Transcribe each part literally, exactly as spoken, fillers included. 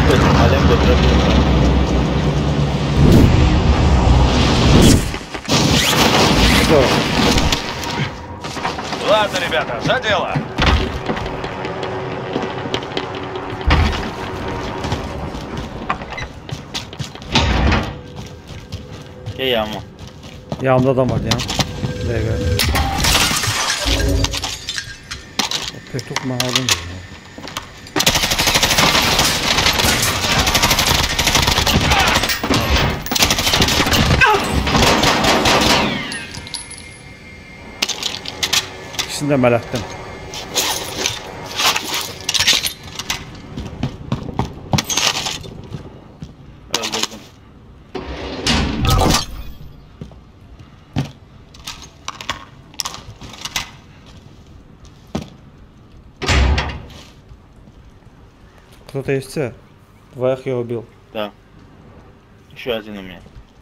Алем götürebilirim. Что? Ладно, ребята, за дело. Gel yağma. Yanımda adam vardı ya. Bir dakika. Pek tutma aldım da ya. İkisini de mələtdim. Öldürdüm. Кто-то есть? Двоих я убил. Да. Еще один у меня.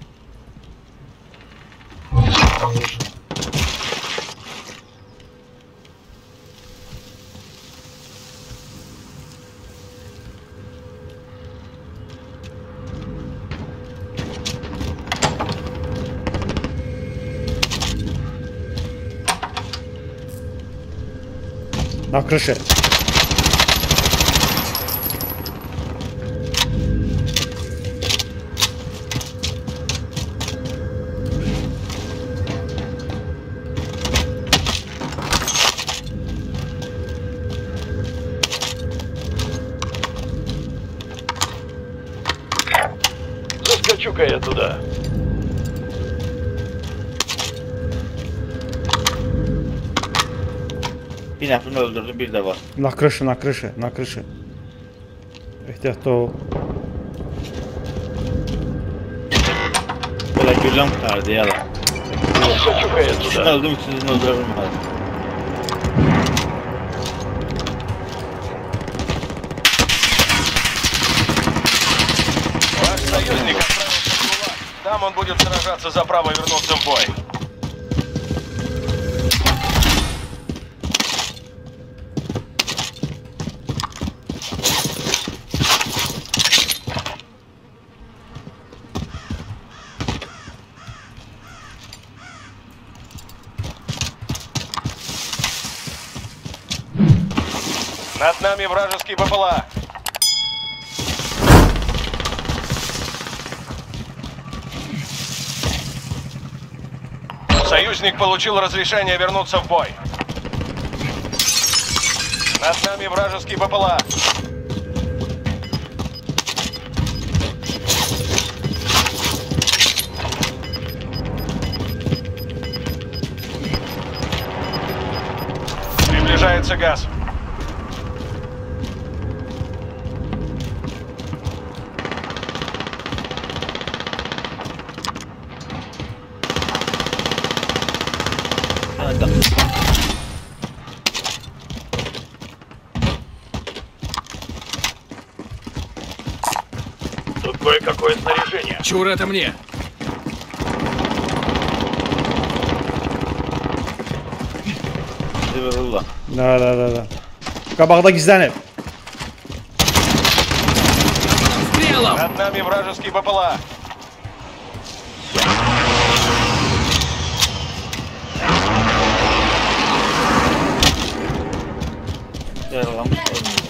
На крыше. Заскочу-ка я туда. Bir nəfrini öldürdüm, bir də var. На крыше, на крыше, на крыше. Ehtiyatlı ol. Böyle gülləm qurtardı ya da. Заскочу-ка я İkisini туда. öldüm, ikisini öldürürüm hadi. Ваш союзник отправился в Гулаг. Там он будет сражаться за право вернуться в бой. Над нами вражеский БПЛА. Союзник получил разрешение вернуться в бой. Над нами вражеский БПЛА. Приближается газ. Hadi. Тут кое-какое снаряжение. Чур это мне! Bizi vururlar. Da da da da. Qabaqda gizlənib. Стрелом! Над нами вражеский БПЛА. Yaralamış ölmüyor.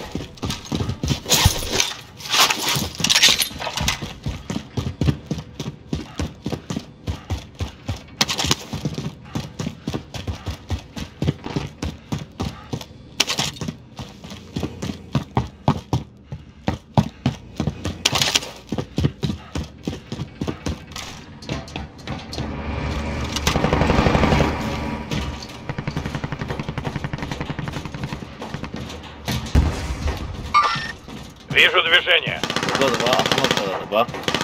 Вижу движение. Burada da var, atmosferde da bak.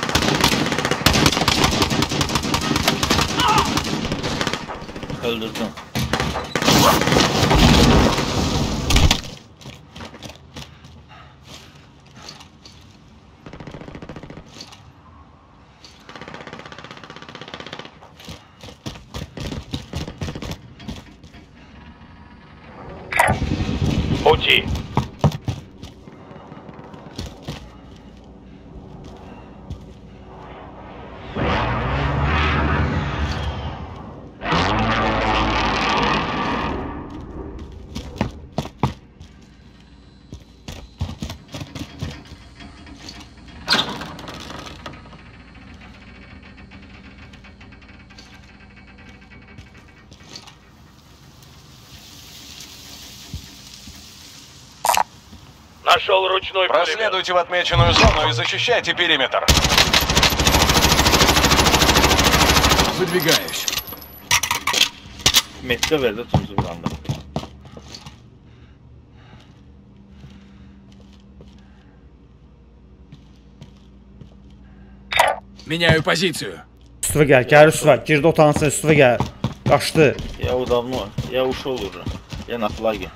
Öldürdüm. Пути. Нашел ручной пулемет. Проследуйте в отмеченную зону и защищайте периметр. Выдвигаюсь. Metka verdi tüm zıvrandı. Меняю позицию. Üstüvə gəl, gəl üstüvə. Girdi otağın içinə, üstüvə gəl. Qaçdı. Ya udavno, ya ушел уже. Я на флаге.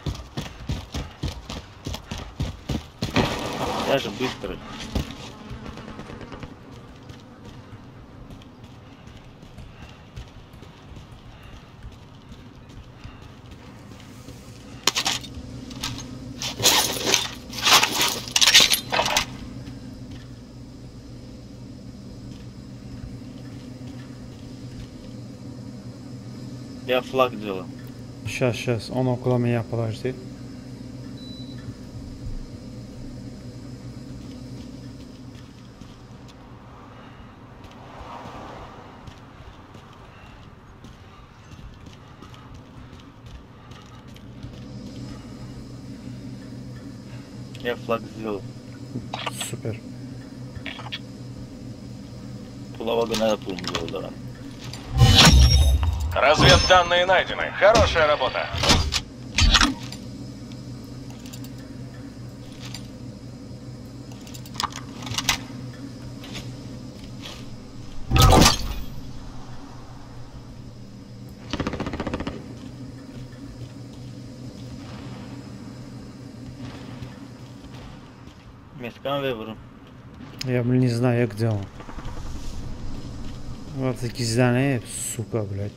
Я же быстрый. Я флаг делаю. Сейчас, сейчас. Он около меня, подожди. Я флаг сделал. Süper. Пулава гнада пулм сделал, да. Разведданные найдены. Хорошая работа. Меткан выбору. Я, блин, не знаю, где он. Вот такие здания, сука, блядь.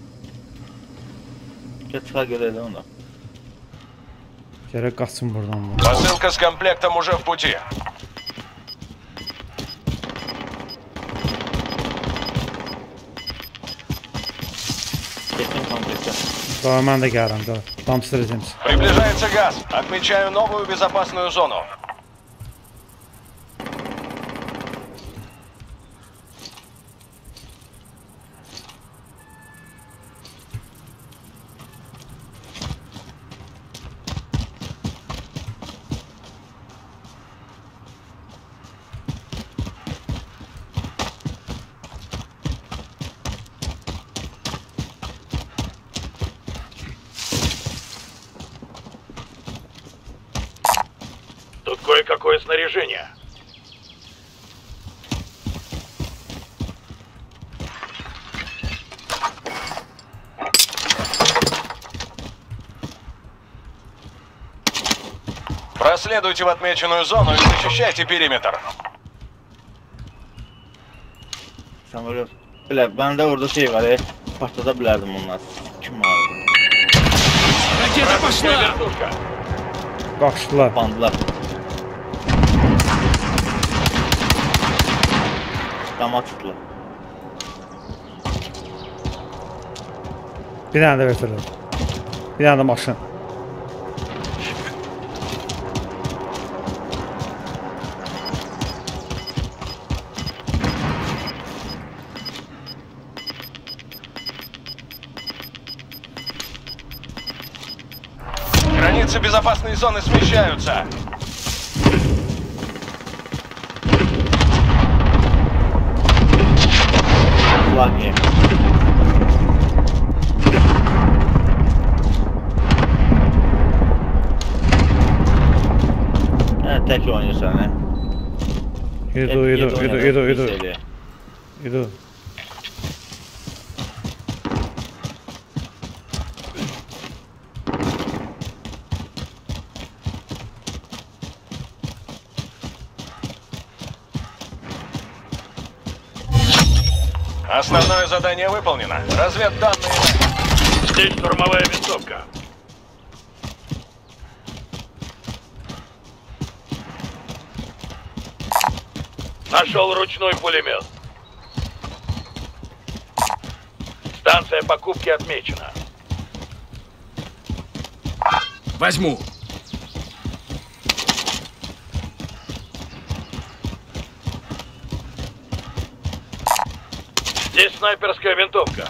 Я çıkar geledi ona. Gerek kaçsın buradan da. Посылка с комплектом уже в пути. Kesin komplekte. Daha mən də gəlirəm, da. Tam sıracağım. Приближается газ. Отмечаю новую безопасную зону. Тут кое-какое снаряжение. Проследуйте в отмеченную зону и защищайте периметр. Samolyot. Bile ben de orada şey var ya. Patlatabilirdim onlar. Kim var? Ракета пошла! Вертушка. Qaçdılar. Bandılar. Dama tuttular. Bir dənə də vertirlər. Bir dənə də maşın. Границы безопасной зоны смещаются. Flag game. Ha, tek oynuyorsan ha. Yedi, Hep yedi, yedi yedi, oynadı, yedi, bir yedi. seriye. Yedi. Основное задание выполнено. Разведданные. Здесь штурмовая винтовка. Нашел ручной пулемет. Станция покупки отмечена. Возьму. Здесь снайперская винтовка.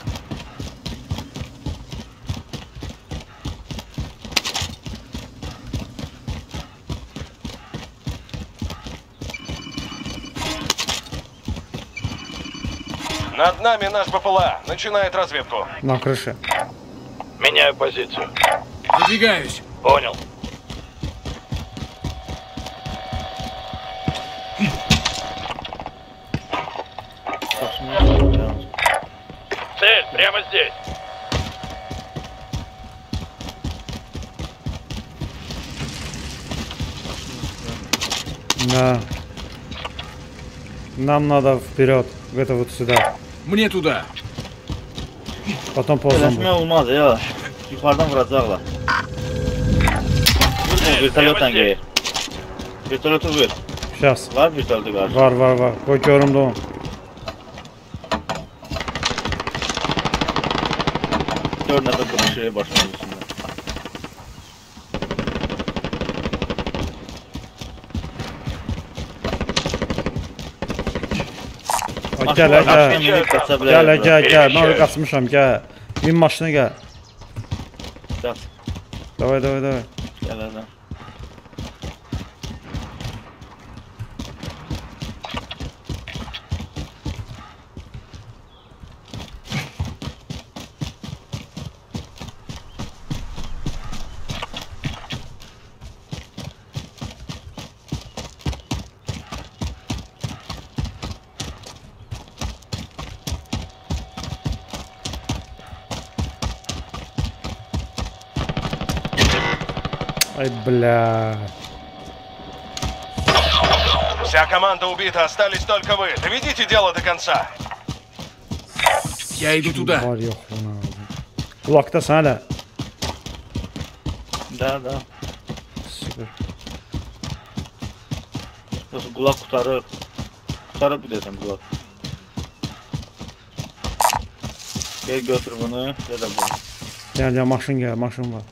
Над нами наш БПЛА. Начинает разведку. На крыше. Меняю позицию. Выдвигаюсь. Понял. Цель прямо здесь. Да. Нам надо вперед. Это вот сюда. Мне tуда. Потом ползем. Eləşmək olmaz ya. Yuxarıdan vuracaqlar. Vur bu vertolyotla geyir. Vertolyotu vur. Сейчас. Var vertolyotu qarşı. Var var var. Koy görümde onu. Dörd nəfər qırışıya başladı içində. Ay, Gel gel. Maşın minib qaça Gel bilərlər. gel gel. Ne olur kasmışam gel. Bin maşına gel. Gel. Давай давай давай. Gel hadi. Ay бля. Вся команда убита, остались только вы. Доведите дело до конца. Я иду туда. Var yok buna. Kulaktasın hala. Da da. Süper. Nasıl kulak kurtarır. Kurtarır bir desem kulak. Gel götür bunu ya da bunu. Gel gel maşın gel maşın var.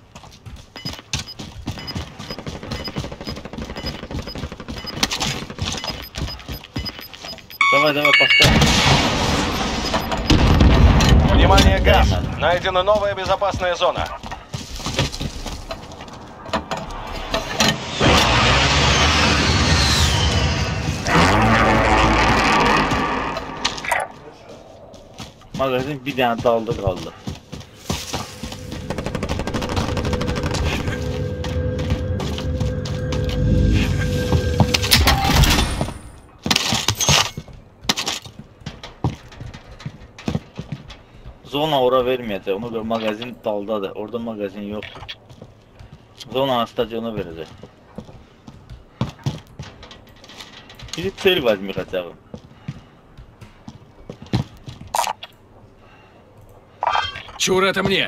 Давай, давай, поставь. Внимание, газ. Найдена новая безопасная зона. Magazin bir dənə daldı qaldı. Zona ora verməyəcək. Ona görə magazin daldadır. Orada magazin yoxdur. Zona stadiona verəcək. Bir tel vazmirəcəyim. Чур это мне.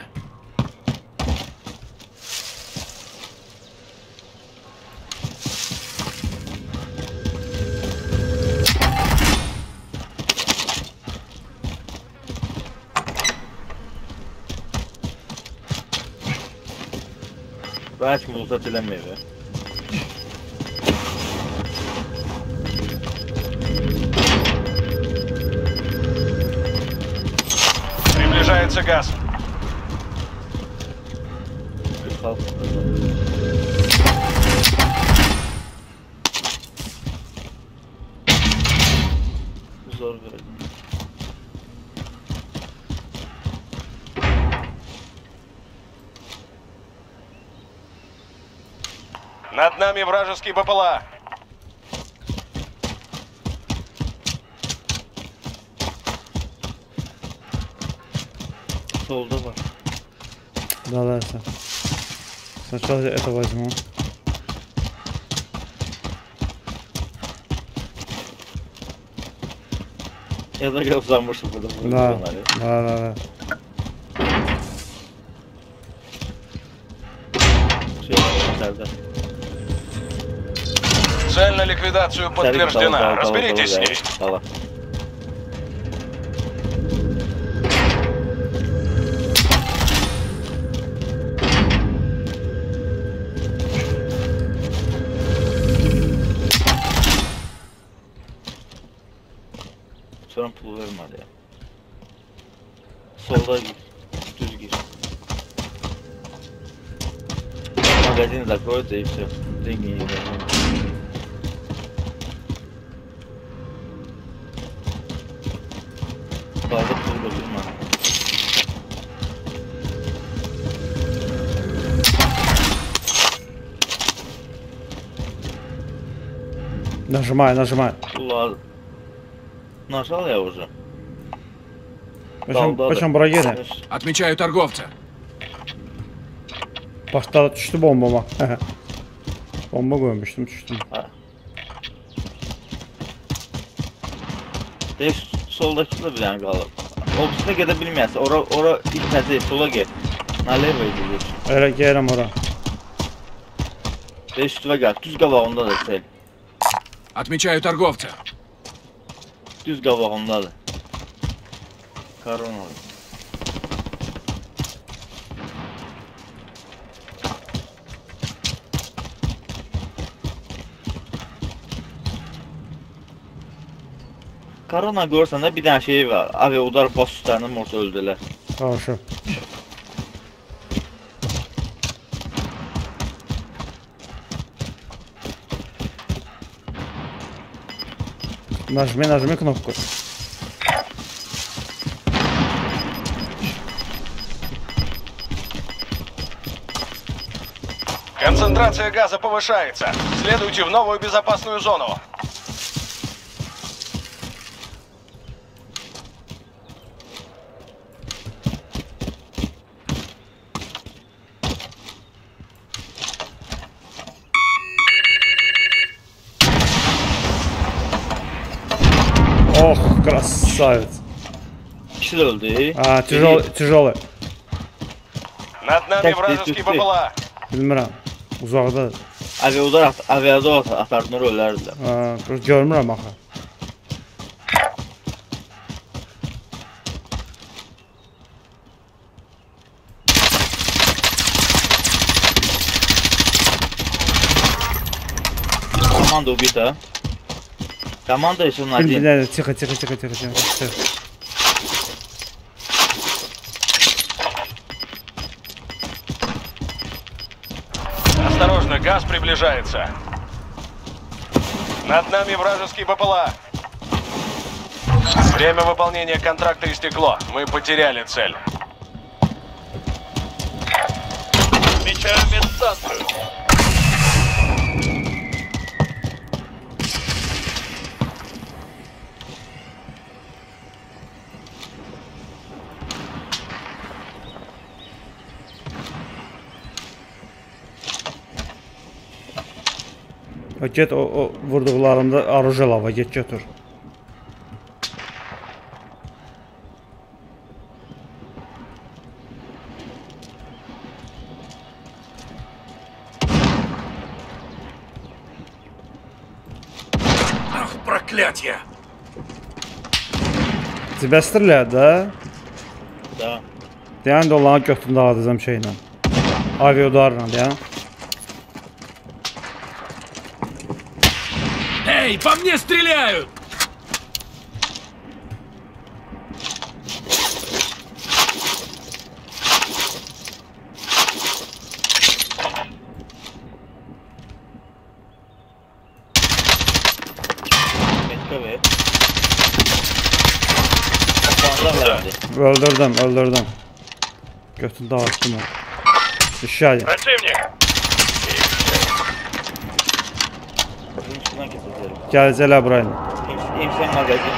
Belki bulsa dilenmiyor. Приближается газ. Kalk. Zor verdim. Над нами вражеский БПЛА. Solda var. Да, да, это. Сначала это возьму. Ya da gel uzanmışım burada. Да, да, да, да. Şey, içeride. Цель на ликвидацию подтверждена. Разберитесь с ней. Dala. Sonra pul vermedi ya. Solda gir. Düz gir. Magazini закроется и все. Деньги не вернут. Нажимай, нажимай. Ulan. Нажал я уже. Başım, Daldadır. başım bura gelin. Отмечаю торговца. Başta düştü bombama. Bomba koymuştum, düştüm. Beş soldaki de bir tane kalır. Ofisine gidebilmezse. Ora, ora ilk təzə sola gel. Nalevo edilir. Öyle gelem ora. Beş üstüne gel. Düz qabağında da sel. Отмечаю торговца. Düz qabağındadır. Korona. Korona görsən də bir dənə şey var. Avia udar bas üstlərini morsa öldülər. Karşı. Нажми, нажми кнопку. Концентрация газа повышается. Следуйте в новую безопасную зону. Oh, красавец. İkisi də öldü. А, тяжелый, тяжелый. Nад nami Так, вражеский ты, ты, ты. БПЛА. Bilmirəm. Uzaqda. Avia udar at, aviada at, atardılar ölərdilər. Ha, görmürəm axı. Komanda убита. Команда еще на один. Bilmirəm, tixə, tixə, tixə, tixə, tixə. Осторожно, газ приближается. Над нами вражеский БПЛА. Время выполнения контракта истекло. Мы потеряли цель. Отмечаю медстанцию. O get o, o vurduqlarımda aruja lava get götür. Ах, проклятие! Bəstirlər də. Da. Deyən də onların götüründə dağıdacam şeylə. Aviodarla deyən. Эй, по мне стреляют! Metka ver. Kapanlar verdi. Öldürdüm, öldürdüm. Götürdü dağıttım o. Düşədi. Противник! Bunun üstünden kesildi. Gələcəklər burayla. İmsan magazin.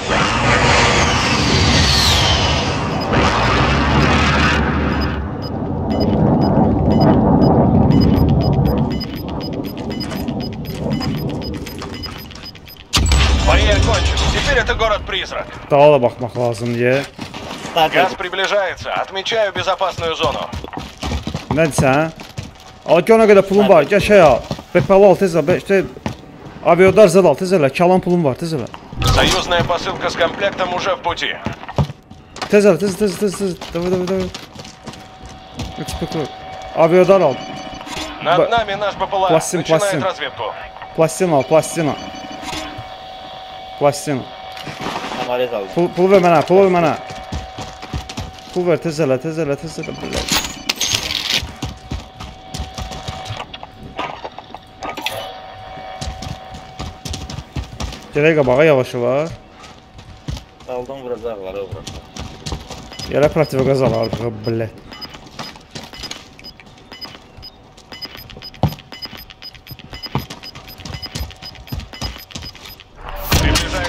Бои окончены. Теперь это город-призрак. Dağa da baxmaq lazımdır. Газ приближается. Отмечаю безопасную зону. Nə desən? Al ki ona qədər pulun var, gəl şey al. B P L al tez al, işte aviodar zad al, tez elə, kalan pulun var, tez elə. Союзная посылка с комплектом уже в пути. Tez elə, tez, tez, tez, tez, davay, davay, davay. Üç pekler. Aviodar al, Над Б- нами наш БПЛА. Пластин, Начинает пластин. разведку. plastina al, plastina. Plastina. Amaret aldım. Pul, pul ver mənə, pul ver mənə. Pul ver, tez elə, tez elə, tez elə. Gələk qabağa yavaşı var. Aldım vuracaklar, vuracaklar. Yerə protivogaz al artıq, blət.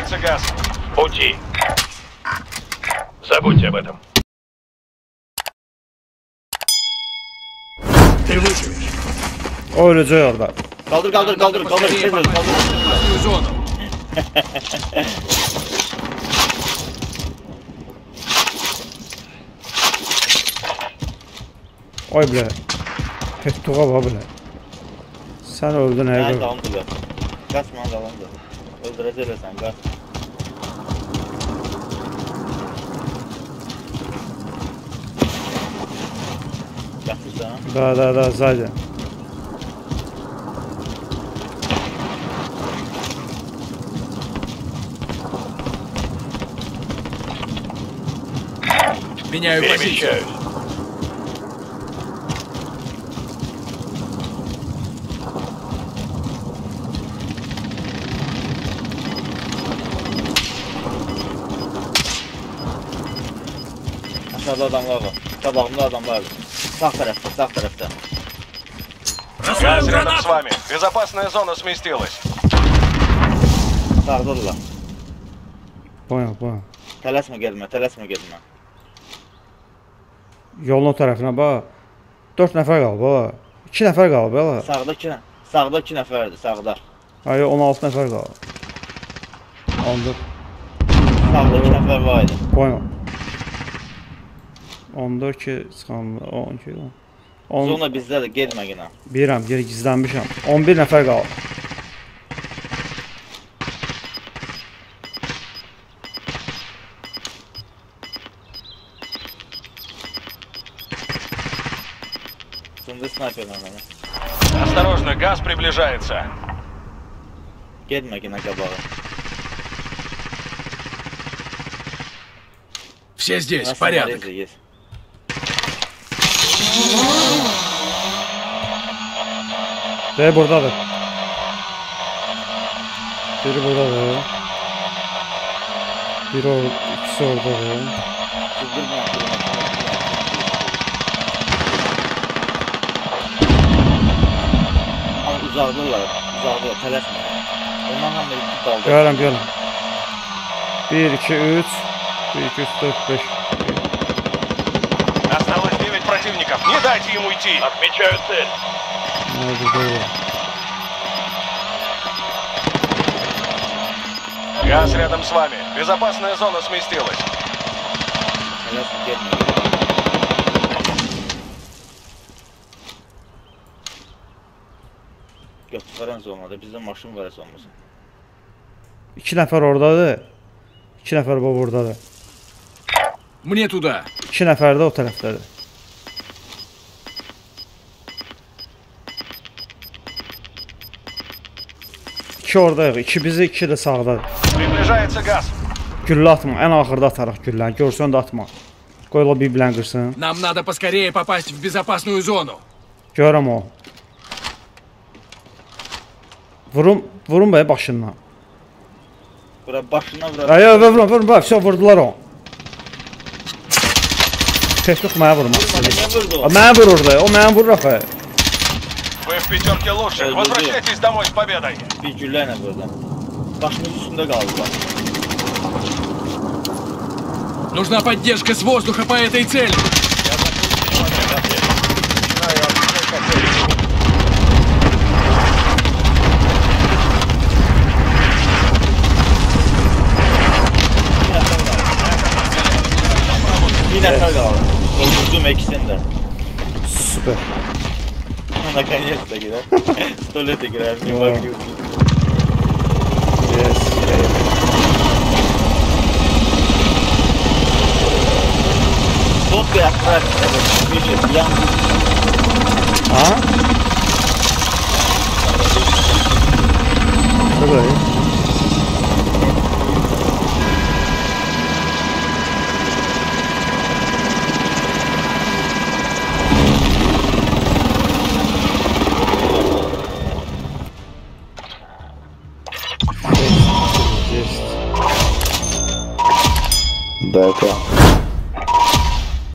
Приближается газ. Пути. Забудьте об этом. Ты выживешь. O öləcək orada. Kaldır kaldır kaldır kaldır. Поскорее Tez ol, попасть kaldır. в безопасную зону. Oy bilə. Pettuğa bax bilə. Sən öldün Ben həqiqət. dalındır. Kaçma dalındır. Öldürecekler sen kaç. Kaçırsan. Da da da zaten. Меняю позицию. Перемещаюсь. Aşağıda adamlar var. Tabağımda adamlar var. Sağ tarafta, sağ tarafta. Бросаю Газ рядом гранату. с вами. Безопасная зона сместилась. Sağdadılar. Baya baya. Tələsmə gelmə, tələsmə gelmə. Yolun o tərəfinə bax. dörd nəfər qalıb bax. iki nəfər qalıb bax. Sağda iki, sağda iki nəfərdir, sağda. Ay on altı nəfər qalıb. on dörd. Sağda iki nəfər var idi. Baya. on dörd ki çıxan on iki. on Zona bizdədir, gelmə yenə. Bilirəm, geri gizlənmişəm. on bir nəfər qalıb. Sında snayperlə mənə. Осторожно, газ приближается. Gelmə yenə qabağa. Все здесь, Nasıl порядок. marezi есть. Dey buradadır. Biri buradadır. Biri or ikisi oradadır. Çıldırma, çıldırma. Ama uzaqdırlar, uzaqdırlar, tələsmə. Ondan hamı iki daldı. Görürəm, görürəm. bir, iki, üç. bir, iki, üç, dörd, beş. Осталось девять противников. Не дайте им уйти. Отмечаю цель. Nerede doğru? Газ рядом с вами. Безопасная зона сместилась. Tələsmə, gelmə. Götürən zonada, bizdə maşın var heç olmasın. İki nəfər oradadır. İki nəfər bu buradadır. Мне туда. İki nəfər də o tərəfdədir. İki oradayıq, iki bizi, iki də sağdadır. Приближается газ. Güllə atma, ən axırda atarıq gülləni. Görsən də atma. Qoy o bir-bilən qırsın. Нам надо поскорее попасть в безопасную зону. Görəm o. Vurum, vurum bəy başından. Bura başına vura. Ay, ay, vurum, vurum, bax, все, vurdular o. Teşviq mənə vurmaq istədi. Niyə vurdu O o? mənə vurur da, o mənə vurur axı. Вы в пятерке лучших. Ой, Возвращайтесь домой с победой. Bir güllə ilə vurdu. Başımız üstündə qaldılar. Нужна поддержка с воздуха по этой цели. Bir nəfər qaldı. Öldürdüm ikisini də. Süper. Наконец-то girer. Stolete girer. Bir Yo. bakıyorsun. Yes. Sotka yaptılar. Bir şey. Yan. Ha? Böyle. Да, это.